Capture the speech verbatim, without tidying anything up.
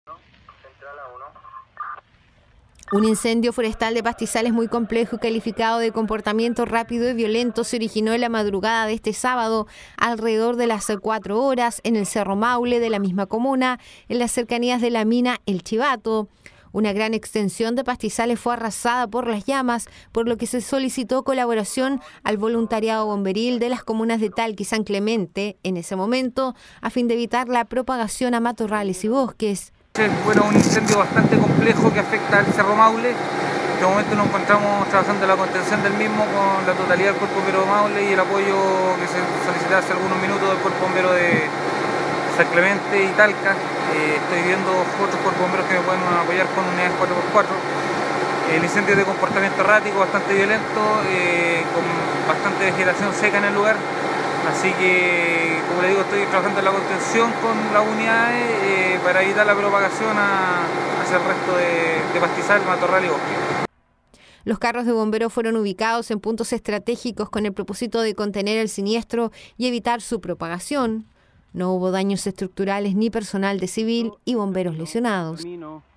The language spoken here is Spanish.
Un incendio forestal de pastizales muy complejo y calificado de comportamiento rápido y violento se originó en la madrugada de este sábado, alrededor de las cuatro horas, en el Cerro Maule de la misma comuna, en las cercanías de la mina El Chivato. Una gran extensión de pastizales fue arrasada por las llamas, por lo que se solicitó colaboración al voluntariado bomberil de las comunas de Talca y San Clemente en ese momento, a fin de evitar la propagación a matorrales y bosques. Bueno, un incendio bastante complejo que afecta al Cerro Maule. En este momento nos encontramos trabajando en la contención del mismo con la totalidad del Cuerpo Bombero de Maule y el apoyo que se solicitaba hace algunos minutos del Cuerpo Bombero de San Clemente y Talca. Eh, estoy viendo otros cuerpos bomberos que me pueden apoyar con unidades cuatro por cuatro. El incendio es de comportamiento errático, bastante violento, eh, con bastante vegetación seca en el lugar. Así que, como le digo, estoy trabajando en la contención con las unidades eh, para evitar la propagación a, hacia el resto de, de pastizal, matorral y bosque. Los carros de bomberos fueron ubicados en puntos estratégicos con el propósito de contener el siniestro y evitar su propagación. No hubo daños estructurales ni personal de civil y bomberos lesionados.